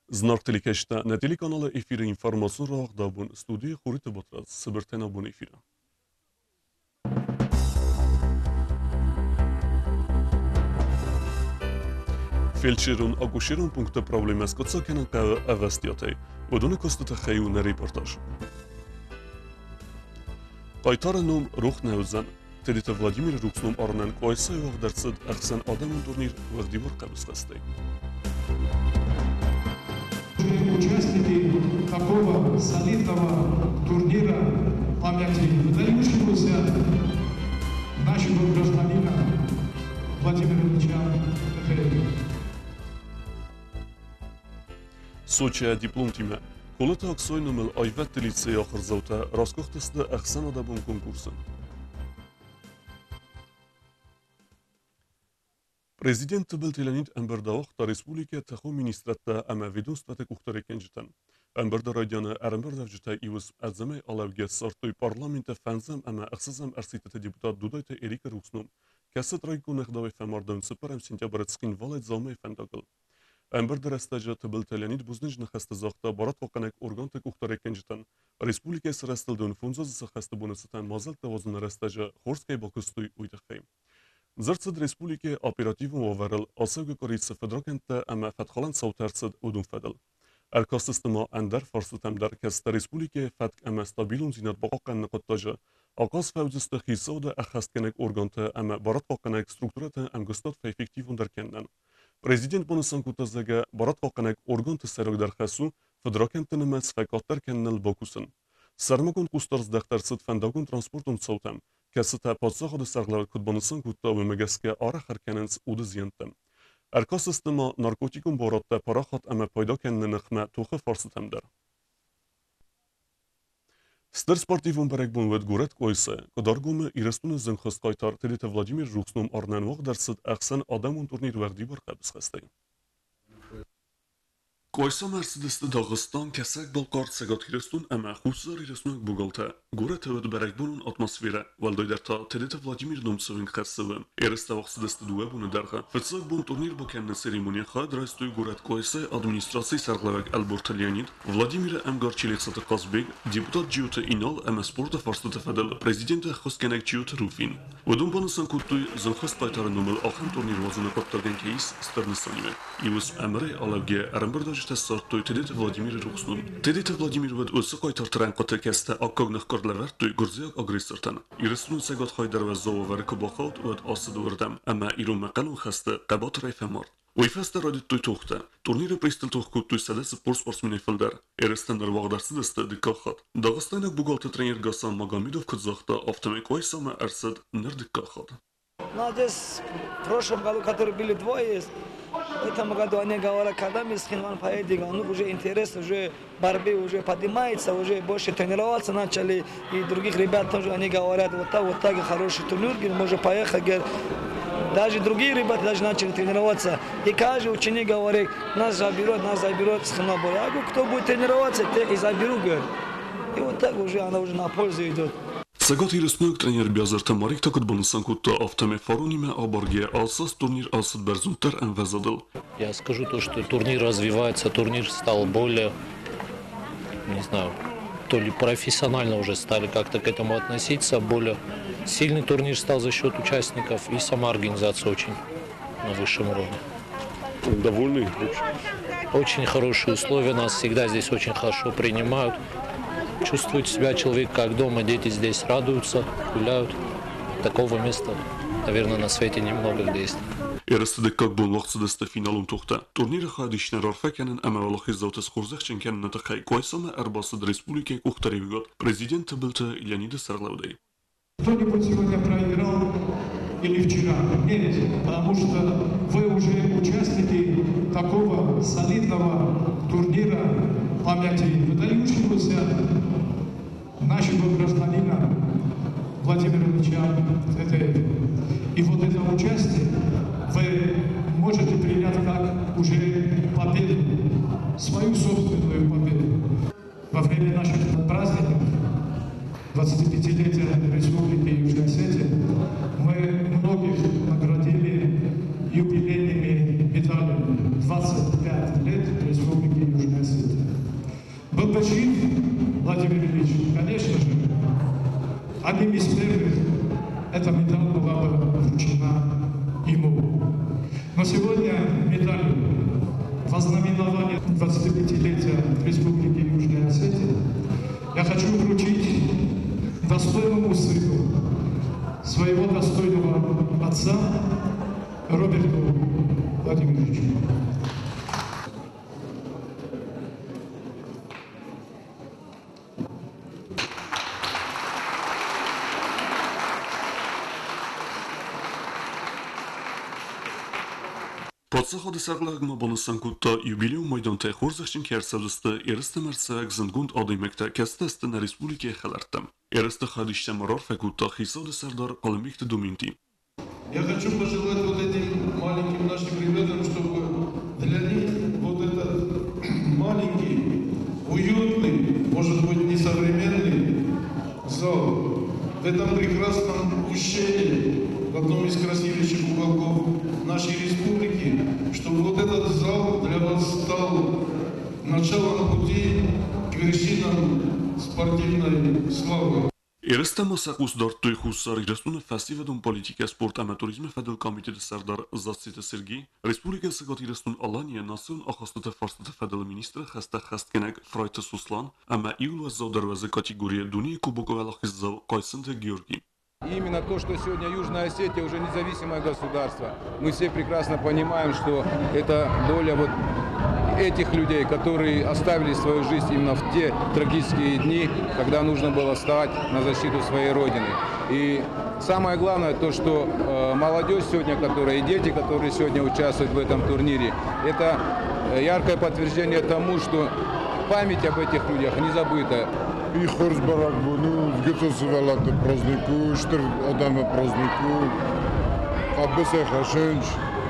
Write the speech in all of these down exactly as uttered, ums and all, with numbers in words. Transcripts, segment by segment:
Знак телекешта на телеканала эфира информацион рағда бун студия хуриты ботраз сыбыртена бун эфира. Фельдшерун акушерун пункта проблема с коцакенен кава авастиятей. Водуны костата хаю на репортаж. Qaytaranum ruh nevzan. Tedita Vladimir Ruxnum Arnan Koysa Vagdartsad Ахсан Адамун турнир Вагдивор Кабысхастей. Участники такого солидного турнира памяти выдающегося нашего гражданина Владимира Ильича Петренко. Сочи диплом тима. Колата Аксойнумел Айват лицея Ахрзаута Раскохтасда Ахсан Адамун конкурсын. Президент Тбилт Леонид Амбердаохта Республика Таху министратта ама ведомствата кухтарекенжитан. Амберда радиана Арамбердавжита ивус адзаме алавге сартой парламента фанзам ама ахсазам арситета депутат Дудайта Эрика Рукснум. Касат райкун эхдавай фамардан сыпарам сентябрацкин валайт залмай фандагыл. Амберда растажа Тбилт Леонид бузнежна хастазахта барат ваканек органта кухтарекенжитан. Республика срастылдын фунзазы хастабунасатан мазалта возна растажа Хорскай бакустой уйдахай. Зърцад республике оперативно оверил осъга корица федрокента ама фатхалан саутарцад удун федел. Аркасыстыма андер фарсутамдар каста республике фатк ама стабилун зинат бақаққан нақаттажа. Акас фаузысты хисауда ахасткенек органта ама барат вақанек структурата амгустат фаэффективун даркеннан. Президент бонусан кутазага барат вақанек органта сарогдар хасу федрокентаны мәс факаттар кеннел бакусын. Сармакун кустарздахтарцад фандагун транспортун саутам. Касата подсахады сарглар кутбанысын кутта вымегаске ара харкененс уды зиянтам. Аркасыстыма наркотикум боратта парахат ама пайда кеннен нахма тухы фарсытамдар. Стар спортивун барек бун вед гурет койса, кадаргумы ирастуны зынхыз кайтар телете Владимир Рухснум арнан вағдарсыд Ахсан Адамун турнир вағди бар қабысхастай. Койса Мерседесті Дағыстан кәсәк балқар сәгат хирастун әмә хусар ирастунак бугалта. Гура тәвәд бәрәк бұнын атмосфера. Валдойдарта телеті Владимир Номсовын қарсывы. Ересті вақсыдесті дуа бұны дарға. Фетсак бұн турнир бакенні церемония қад райстуй гурат койса администрации сарглавак Алборта Леонид, Владимира Әмгар Челексаты Қазбек, депутат Джиота Инал әмә спорта фарсты фәдәл президенті Хоскенек Джиота Руфин. Өдін банысан күттуй зынхыз қайтары номыл ақын турнир вазыны қаттарген кейс старны саниве. Ивус әмірей алавге әрімбірді Сортой Тедете Владимир Рухснум. Тедете Владимир вед өсі қайтартыран қоты кәсті аққағнық көрләвәр той гүрзияк агрессортан. Ирысунun сәгат қайдар вә зауы вәрі көбақаут өд асыды вірдам, әмә ирун мәқалун қасты қабат райфамар. Уйфаста радит той тоқта. Турниры престил тоқ той сәдесі пор спортсмене філдер. Эрестендер вағдарсыдысты дикқақат. Дағыстайнак бұғалты тренер Гасан Магомедов күтзақта автомек ойсама әрсід нір дикқақат. Ну, здесь в прошлом году, которые были двое, в этом году они говорят, когда мы с Хинван поедем, ну, уже интерес, уже борьбы уже поднимается, уже больше тренироваться начали, и других ребят тоже они говорят, вот так, вот так, хороший турнир, можно поехать, говорят, даже другие ребята даже начали тренироваться, и каждый ученик говорит, нас заберут, нас заберут с Хинван. Я говорю, кто будет тренироваться, те и заберу, говорит. И вот так уже она уже на пользу идет. Сагат ирисмек тренер Бязарта Марик такот банысан кутта автоме фаруниме абарге алсас турнир алсад берзунтер энвезадыл. Я скажу то, что турнир развивается, турнир стал более, не знаю, то ли профессионально уже стали как-то к этому относиться, более сильный турнир стал за счет участников и сама организация очень на высшем уровне. Довольны? Очень хорошие условия, нас всегда здесь очень хорошо принимают. Чувствует себя человек как дома, дети здесь радуются, гуляют. Такого места, наверное, на свете немного где есть. Ерестедек как был лохцедесте финалун тухта. Турниры хадишнер арфекенен әмә валахи заутес хурзехчен кенен натахай койсама арбасад республике ухтаривигот. Президент Тбилта Леонида Сарглавдей. Кто-нибудь сегодня проиграл или вчера? Нет, потому что вы уже участники такого солидного турнира памяти выдающегося нашего гражданина Владимира Ильича Петренко. И вот это участие вы можете принять как уже победу, свою собственную победу. Во время наших праздников двадцатипятилетия Республики Южная Осетия мы многих наградили юбилейными медалями. двадцать пять лет Республики Южная одним из первых эта медаль была бы вручена ему. Но сегодня медаль во знаменование двадцатипятилетия Республики Южная Осетия я хочу вручить достойному сыну своего достойного отца Роберту Владимировичу. Podsachody sarlagma bonussankutta jubileum maydanta xorzakchin kersavdista erista marsak zindgund adimekta kastasta na Республике Халартам. Erista khadishta maror fakutta xisod sardar qalimikta dominti. Я хочу пожелать вот этим маленьким нашим ребятам, чтобы для них вот этот маленький, уютный, может быть, несовременный зал в этом прекрасном ущелье, в одном из красивейших уголков нашей республики, чтобы вот этот зал для вас стал началом пути к вершинам спортивной славы. Erista masaqus dartui xussar Irastuna Festivalun Politika Sport Amaturizmi Federal Komiteti Sardar Zatsita Sergi, Respublika Sigat Irastun Alanya Nasun Akhastata Farsata Federal Ministra Xasta Xastkenek Frayta Suslan, ama Iul Vazzav Darvaza категория Дуния Кубокова Лахиззав Кайсынта Георгий. И именно то, что сегодня Южная Осетия уже независимое государство, мы все прекрасно понимаем, что это доля вот этих людей, которые оставили свою жизнь именно в те трагические дни, когда нужно было встать на защиту своей Родины. И самое главное то, что э, молодежь сегодня, которая и дети, которые сегодня участвуют в этом турнире, это яркое подтверждение тому, что память об этих людях не забыта. И хорсбарак буну, сгецосвалат празднику, штыр адама празднику, аббеса хашенч,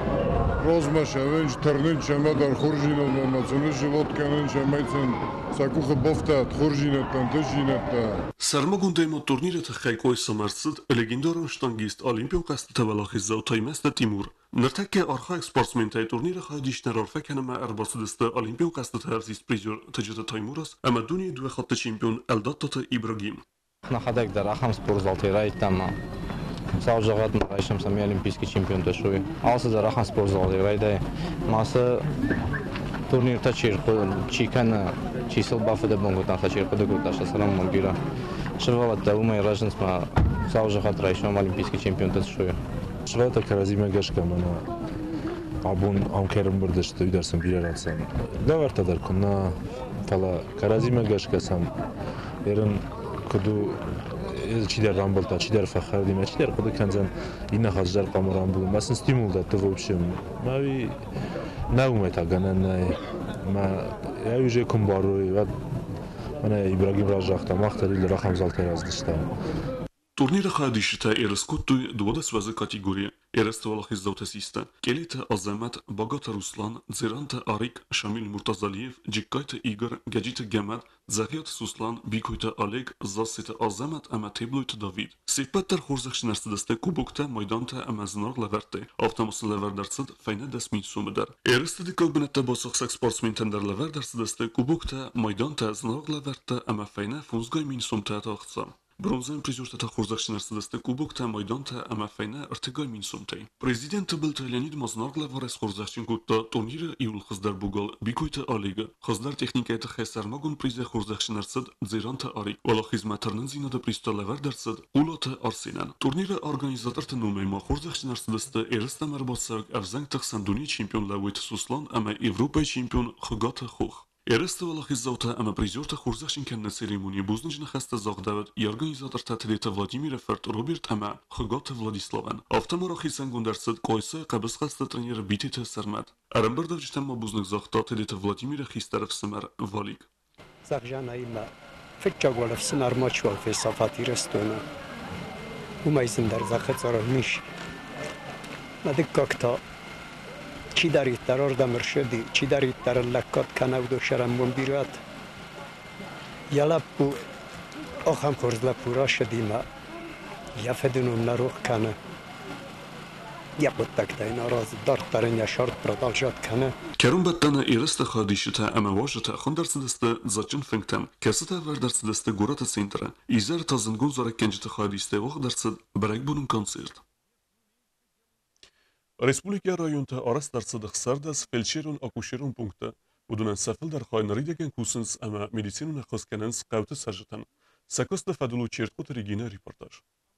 розмашевенч, терненч, амадар хоржинов, амацунеш, животканенч, амайцен, сакуха бофтат, хоржинаттан, тежинатта. Сармагундайма турнирата хайкой самарсид, легендарен штангист Олимпион кастата Валахиззав Таймаста Тимур. Нартаке архаик спортсментай турнира хайдишнер арфаканама арбасидиста Олимпион кастата арзист призер Таджита Таймурас, ама дуния дуе хатта чемпион Элдаттата Ибрагим. Нахадак дар Ахам спортзалте райтама. Саужагат марайшам сами олимпийский чемпион ташуи. Алса дар Ахам спортзалте райдай. Маса турнир тачир чикана чисел бафеда бонготан тачир подоготаша салам мангира. Шевалат таумай ражнсма саужагат райшам олимпийский чемпион ташуи. Швата каразиме гашка мана абун амкерм бурдашты уйдарсам бирарансам. Даварта дар куна фала каразиме гашка сам ерен куду чидар рамболта чидар фахардима чидар куду канзан ина хазжар камарам бу масын стимул да в общем мави наумета гананай ма я уже кумбару ва мана Ибрагим ражахта махтали рахамзал тераздышта. Турнира хайдишта эрискуттуй двадцать вазы категория. Эреста Валахиззав Тасиста, Келита Азамат, Богата Руслан, Дзиранта Арик, Шамиль Муртазалиев, Джиккайта Игорь, Гаджита Гамад, Захият Суслан, Бикуйта Олег, Засита Азамат, ама Теблуйта Давид. Сепаттар хорзахшинарсидасте кубокта майданта ама знор лаверте. Автомасы лавердарсид файна дасмин сумедар. Эреста дикалбинетта босақсак спортсментендер лавердарсидасте кубокта майданта знор лаверте ама файна фунзгай мин сумта тахца. Бронзен призерта хорзахшинарсидасте кубокта майданта ама файна артегай мин сумтай. Президент Билта Леонид Мазнаргла варес хорзахшингутта турнира иул хыздар бугал Бикуйта Олега. Хыздар техникайта хайсармагун призе хорзахшинарсид Дзиранта Арик. Вала хизматарнын зинада приста лавердарсид Улата Арсенан. Турнира организаторта нумайма хорзахшинарсидасте эреста марбасак авзанг тахсан дуния чемпион Лавит Суслан ама Европа чемпион Хагата Хух. Эреста Валахиззавта ама призерта хорзахшинкан на церемонии бузнична хаста загдават и организаторта Телета Владимир Ферт Роберт ама Хагата Владиславан. Автомарахи сангундарсид Койса кабыз хаста тренера Битета Сармат. Арамбардавчтан ма бузник захта Телета Владимира Хистаров Самар Валик. Захжана има фетчагвалов Самар Мачвал фесафати рестона. Умайзиндар захацара миш. Надик какта چی دارید در آردم شدی چی دارید در لکات کنود و شرم منبیرات یلا پو آخام خورز لپورا شدیم یا فدنم نروخ کنه Я вот тогда и на раз дархтарин шарт продолжать канал. Kerun battana irasta khadishita ama wajata khondarsdasta zachin finktam kasata vardarsdasta gurata centra izar tazıngun zara kenjita khadiste waqdarsd barak bunun koncert Respublika rayonta arasdarsd xsardas felcherun akusherun punkta budunan safil dar khaynaridagen kusins ama medicinun khoskanans qawta sarjatan sakosta fadulu chertkot regina reportaj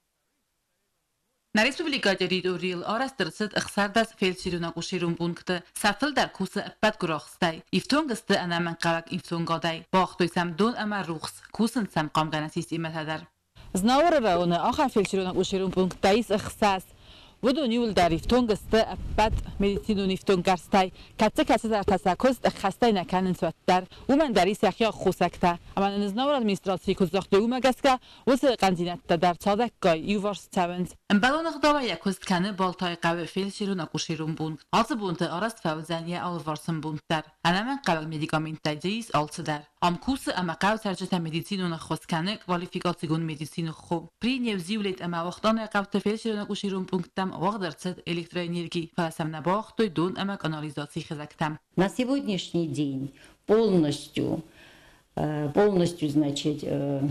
На Республика территориал арастырсыд ықсардас фельдшерунак ушерун пункты сафыл дар кусы аппат гурахстай. Ифтонгысты анаман қавак ифтонгадай. Бақтойсам дон ама рухс кусын сам қамгана систематадар. Знауыр рауны аха фельдшерунак ушерун пунктайс ықсас. Будун юл дар ифтонгысты аппат медицинун ифтонгарстай. Катса катса дар тасакуст хастай наканын суаттар. Уман дар ис яхя хусакта. Аман знауыр администрации кузахтой умагаска усы qanzinatda dar çadakqay yuvars çavens. Balonaq davaya kust kanı baltay qavi felşerunaq uşerun punkt. Altı punktı arast fawzan ya alvarsın punktlar. Anaman qavi medikamentay jis altıdar. Am kursı ama qav sarjata medicinuna khoskanı kvalifikatsiyon medicinu xo. Pri nevzivlet ama vaqtana qavta felşerunaq uşerun punkttam вағдарцад электроэнергии фасамна бахтой дон ама канализации хизактам. На сегодняшний день полностью, полностью, значит,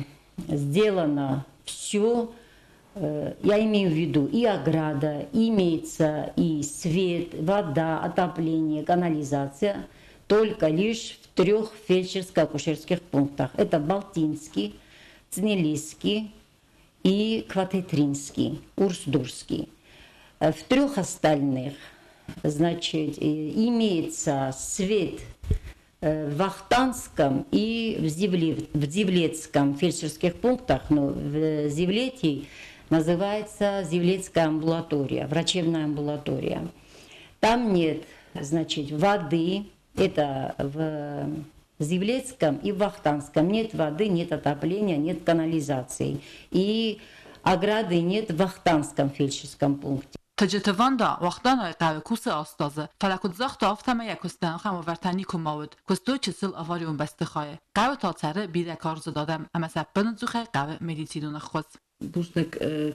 сделано все, я имею в виду и ограда, имеется и свет, вода, отопление, канализация, только лишь в трех фельдшерско-акушерских пунктах. Это Балтинский, Цнелисский и Кватетринский, Урсдурский. В трех остальных, значит, имеется свет в Вахтанском и в, Зивле, в Зивлетском фельдшерских пунктах, но в Зивлете называется Зивлетская амбулатория, врачебная амбулатория. Там нет, значит, воды, это в Зивлетском и в Вахтанском нет воды, нет отопления, нет канализации. И ограды нет в Вахтанском фельдшерском пункте. تجتواندا وقتانا قاوی کوس آستازه فلکت زخت آفتما یکستان خم ورتانی کماود کستو چسل آواریون بسته خواهی قاوی تا سره بیده کارز دادم اما سبن زخه قاوی مدیسینون خوز بوشنک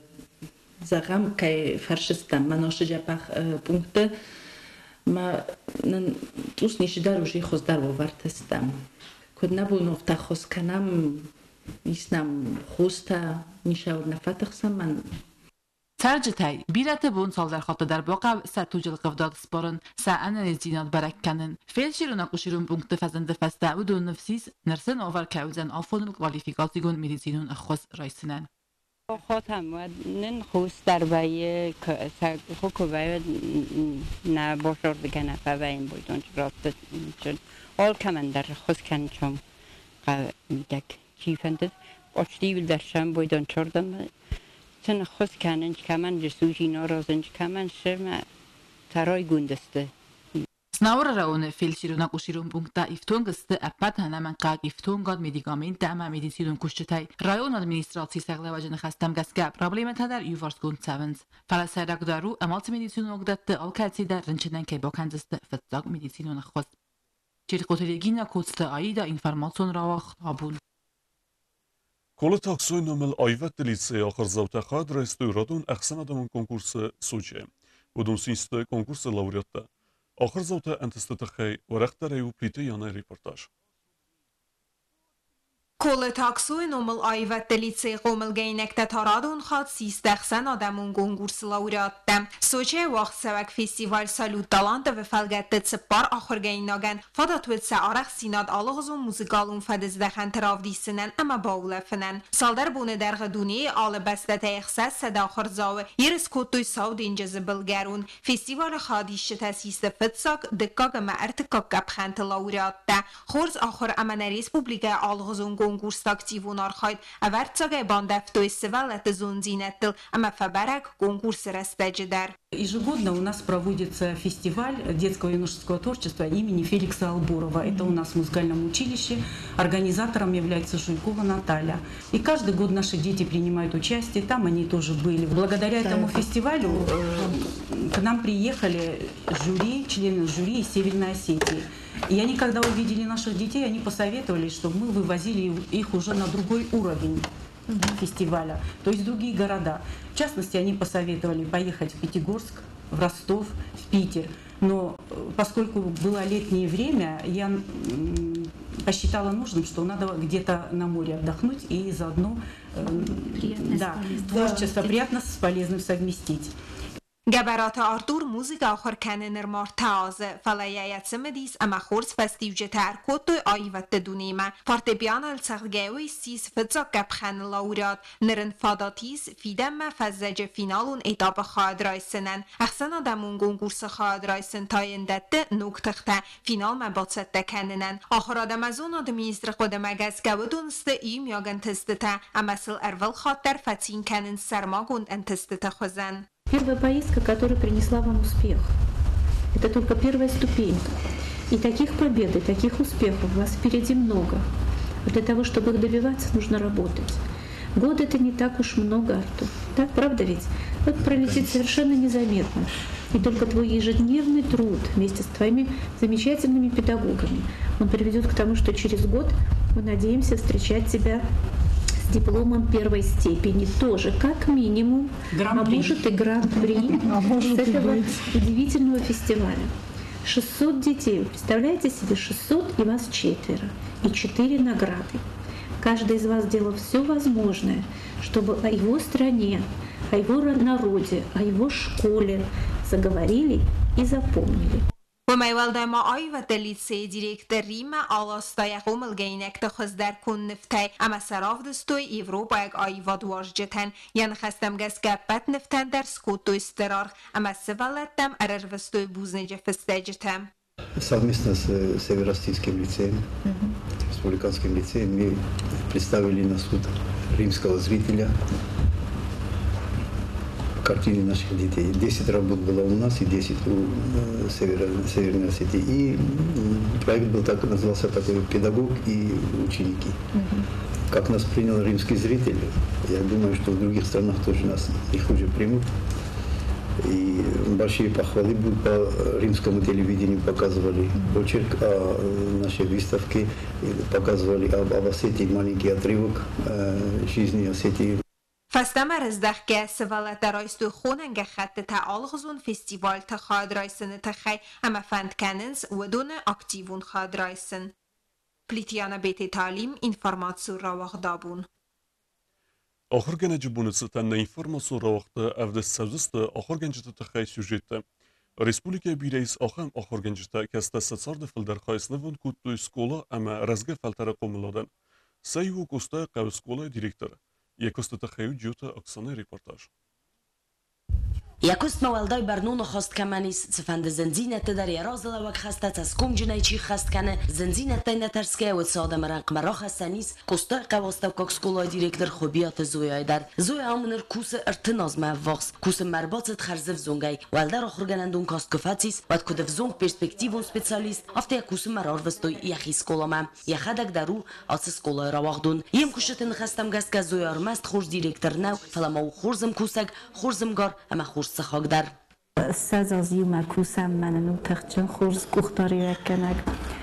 زغم که فرشستم مناش جبخ پونکت ما توس نیشیده روشی خوز در وورتستم کد نبود نفته خوز کنم نیستم خوسته نیشاور نفتخسم من Sarjitay birate bun salдар xatta dar baqav satujil qavdad sporun sa'ana nezinat barakkanin felshiruna qushirun punkte fazende fasta udun nafsis nersen over kauzan afon kvalifikatsiyon medizinun akhos raisinan خاتم و نن خوست در بای که خوک بای نه باشور بکنه فایم بودن راست چون آل کمان در خوست کن چون میدک چیفنده آشتی ول درشم بودن چردم چون خوست کنن کمان جسوجی نارازن کمان شم ترای گندسته Snauer raune felshiruna qushirun punkta iftongste apat hanaman qaq iftongad medikament ama medicinun kushchetay rayon administratsiya saglavajini xastam gaska problemata dar yuvarskun savens falasarak daru amal medicinun ogdatda alkatsida rinchidan kay bokanziste fatzaq medicinun khos Çirkotelegina kotsta aida informasyon ravaq abun Kola taksoy namel ayvet delitse akhir zavta khad restauradun axsan adamın konkursu Sochi. Budun sinste konkursu laureatta. آخر زوجة أن تستطيع ورقة ريو بليتي يانا ريبورتاج. کل تاکسوی نومل آیوت دلیتسی قومل گینک تتارادون خاد سیستخسن آدمون گونگورس لاوریات دم. سوچه وقت سوک فستیوال سالوت دالانده و فلگت تسپار آخر گین ناگن فدات ود سعارخ سیناد آلغزون موزیکالون فدز دخن تراف دیسنن اما باوله فنن. سالدر بونه در غدونی آل بسته تیخصد صد آخر زاوه یرس کتوی ساود اینجز بلگرون فستیوال خادیش تسیست فتساک دکاگ ما ارتکاک گبخنت لاوریات ده. خورز آخر اما نریسپوبلیگه آلغزون konkurs aktivunar khayt avartsaga bandaftoy sevalat zunzinetl ama fabarak конкурс растеджедар. Ежегодно у нас проводится фестиваль детского и юношеского творчества имени Феликса Албурова. Это у нас в музыкальном училище. Организатором является Жуйкова Наталья. И каждый год наши дети принимают участие. Там они тоже были. Благодаря этому фестивалю э, к нам приехали жюри, члены жюри из Северной Осетии. И они, когда увидели наших детей, они посоветовали, чтобы мы вывозили их уже на другой уровень фестиваля, то есть в другие города. В частности, они посоветовали поехать в Пятигорск, в Ростов, в Питер. Но поскольку было летнее время, я посчитала нужным, что надо где-то на море отдохнуть и заодно да, творчество приятно с полезным совместить. Gabarat Artur música áchar kenner mar táze, falajajat szemedis, ama chorz fesztivje tár kottő aivatte dunima. Parte bianal szargeui szíz fedzak gabchen laureat, neren fadatis fidemme fezzeje finalun etapa xadrajszenen. Axsen adamun gongursa xadrajszen tajendette noktaxta, final me bacette kennenen. Áchar adamazon administra kodemeg ez gaudunste im jagentestete, amasel ervel khatter fatin kennen sermagun entestete khozen. Первая поездка, которая принесла вам успех. Это только первая ступенька. И таких побед, и таких успехов у вас впереди много. Для того, чтобы их добиваться, нужно работать. Год это не так уж много, Артур. Да, правда ведь? Вот пролетит совершенно незаметно. И только твой ежедневный труд вместе с твоими замечательными педагогами, он приведет к тому, что через год мы надеемся встречать тебя с дипломом первой степени, тоже как минимум, а может и гран-при с этого удивительного фестиваля. шестьсот детей, вы представляете себе, шестьсот и вас четверо, и четыре награды. Каждый из вас делал все возможное, чтобы о его стране, о его народе, о его школе заговорили и запомнили. ومایوالده ما آیوت لیتسه دیرکتر ریما آلاستای قومل گینک تخص در کن نفتای اما سراف دستوی ایورو با یک آیواد واجتن یعنی خستم گز گپت نفتن در سکوتو استرار اما سوالتم ارر وستوی بوزنجه فستجتم. Совместно с Северо-Остинским лицеем, республиканским лицеем, мы представили на суд римского зрителя картины наших детей. десять работ было у нас и десять у э, Севера, Северной Осетии. И проект был так, назывался такой «Педагог и ученики». Mm-hmm. Как нас принял римский зритель, я думаю, что в других странах тоже нас их уже примут. И большие похвалы будут по римскому телевидению, показывали очерк о нашей выставке, показывали об, об Осетии маленький отрывок э, жизни Осетии. فستم رزدخ که سوالت رایستو خوننگ خط تعال غزون فستیوال تخاد رایسن تخی اما فند کننز و دون اکتیوون خاد رایسن. پلیتیان بیت تعلیم انفرماتسو را وقدابون. آخر گنج بونستن انفرماسو را وقت افد سوزست آخر گنج تخی سوژیت. Respublika bireyis axam آخر گنج تا کست ستصار دفل در خایس نوون کود تو اسکولا اما رزگه فلتر قوملادن. سیو کوستا قو اسکولا دیرکتر. Якост تخیو جوتا اکسانه ریپورتاج. Якост موالدای برنون خواست کمانیس سفند زنزینت در یرازل وک خستت از کم جنای چی خست کنه زنزینت تای نترسکه و ساده مرنق مرا خستنیس کوستا قواستو کاکسکولای دیرکتر خوبیات زویای در زوی آمونر کوس ارتناز موقس کوس مرباطت خرزف زونگای والدار آخر گنندون کاست کفاتیس واد کدف زونگ پرسپکتیوون سپیциаліست افته کوس مرار وستوی یخی سکولام یخدک درو آس سکولای راوغدون یم کوشتن خستم گست که زوی آرمست خورز دیرکتر نو فلما خورزم کوسک خورزم گار اما خورز سخاک در ساز از یوم کوسم من نوتخچن خورز کوختاری کنگ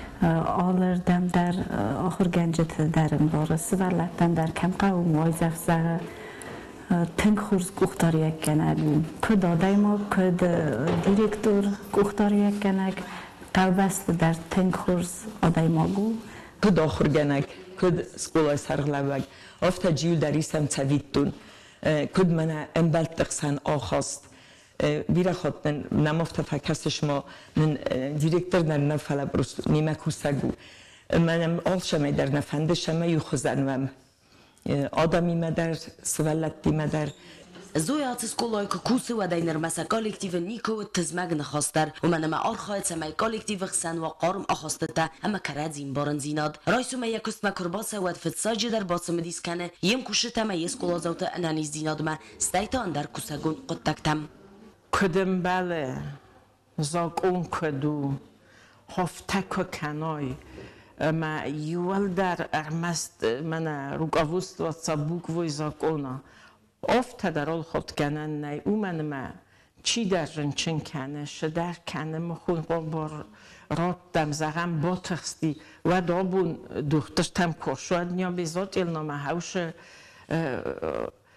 آلردم در آخر گنجت درم بارس ولتن در کم قوم وایزف زغ تنگ خورز کوختاری کنگ کد آدای ما کد دیرکتور کوختاری کنگ قلبست در تنگ خورز آدای ما گو کد آخر گنگ کد سکولای سرغلوگ افتا جیل دریسم تویدتون کد من انبلت تقسن آخاست بیره خود من نمافت فکرسش ما من دیرکتر در نفعل برست نیمه کوسگو منم آلشمه در نفندشمه یو خوزنوم آدمی مدر سولتی مدر زوی آت سکولای که کوسه و دینر مسا کالکتیو نیکو تزمگ نخواستر و منم آرخواهد سمای کالکتیو خسن و قارم آخواسته تا اما کرد زین بارن زیناد رایسو ما یکست مکرباسه و فتساجی در باسم دیسکنه یم کوشته ما یسکولا زوته انانیز زیناد ما ستایتا اندر کوسگون قدتکتم کدم بله زاگون کدو هفتک و کنای ما یوال در ارمست من روگاوست و صبوک وی زاگونا افت در آل خود کنن نی او من ما چی در رنچن کنه شدر کنه مخون بار رات دم زغم با تخستی و دابون دختر تم کشود نیا بیزاد ایلنامه هاوش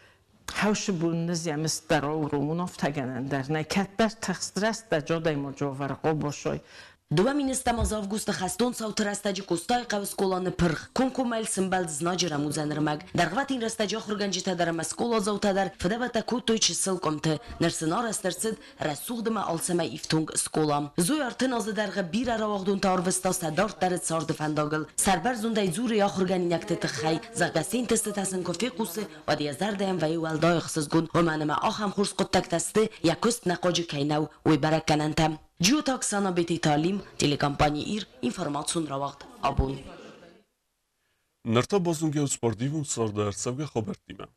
حوش بون نزیم استراو رو منافتگنن در نکت بر تخسترست در جادای مجاور قوباشای Duaminista az avgust хастон саутарастаджи кустай қавсколаны пырх. Конкумел симбал знаджера музанрмаг. Даргватин растаджа хурганжита дар маскола заутадар фдавата кутойчи сылкомте. Нерсинар астарцид расухдма алсама ифтунг сколам. Зой артын азы дарга бир аравагдун тарвыста садарт дарит сардыфандагыл. Сарбар зундай зури я хурганинякты хай. Загасин тесты тасын кофе кусы. Вади азардаем вай уалдай хсызгун. Оманама ахам хурс куттак тасты. Якуст нақожи кайнау. Уй баракканантам. Ջիոթ Աքսանաբետի տալիմ տելեկամպանի իր ինֆորմացիոն ռավաղտ աբուն։ Նրտա բազունգեու սպորդիվում սարդար սավգա խոբերտիմը։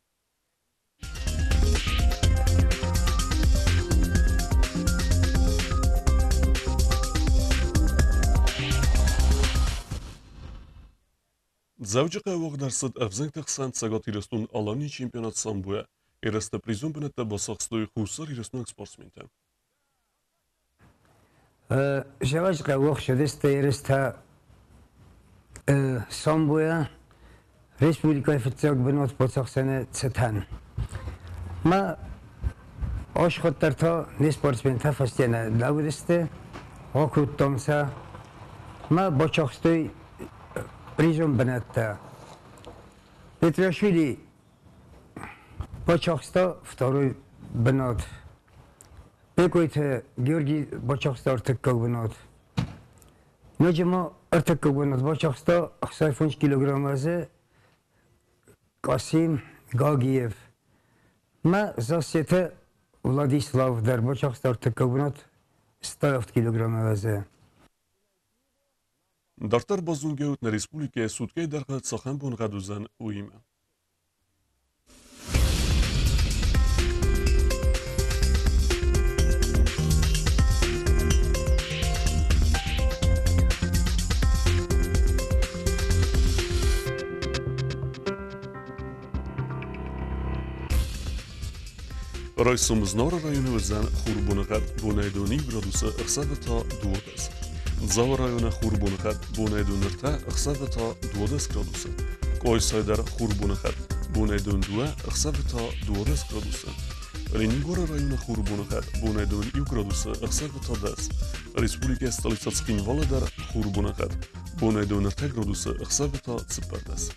Zavcıqa vaqdarsıd əvzəng təxsən səqat irəstun alani çempionat sambuya. Erəstə prizon bənətdə basaqstığı xusar irəstun sportsmentə. Жавач гавох шудеста ереста самбуя республика официал бинот поцахсане цетан. Ма ашхоттар та не спортсмен та фастяна давудесте окут томса ма бочахстой призом бинатта. Петрашвили бочахста второй бинот. Пекойте Георгий Бочахста артыкка бинот. Ножимо артыкка бинот Бочахста ахсайфунч килограммазе Касим Гагиев. Ма засете Владислав дар Бочахста артыкка бинот сто килограммазе. Дартар базунгеут на республике суткей даргат сахан бун гадузан уима. Райсум знора районы вазан хурбунагат бунайдуни градуса ықсавата дуодас. Зава района хурбунагат бунайдунырта ықсавата дуодас градуса. Койсайдар хурбунагат бунайдун дуа ықсавата дуодас градуса. Ленингора района хурбунагат бунайдун ив градуса ықсавата дас. Республика столица Цкинваладар хурбунагат бунайдунырта градуса ықсавата ципардас.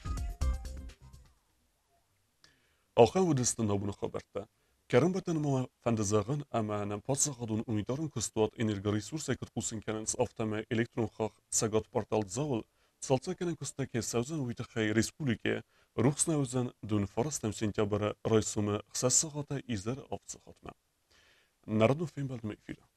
Ахаv udistan abunu xabarta. Kerem beten ma fendezağın ama nem patsağadun umidarın kıstuat enerji resursa kıtkusin kenens aftama elektron xaq sagat portal zavul salsa kenen kıstake savzan uytaxay respublike ruxsna uzan dun farastem sentyabara raysumu xsas sağata izler aftsağatma. Narodu film baldme ifila.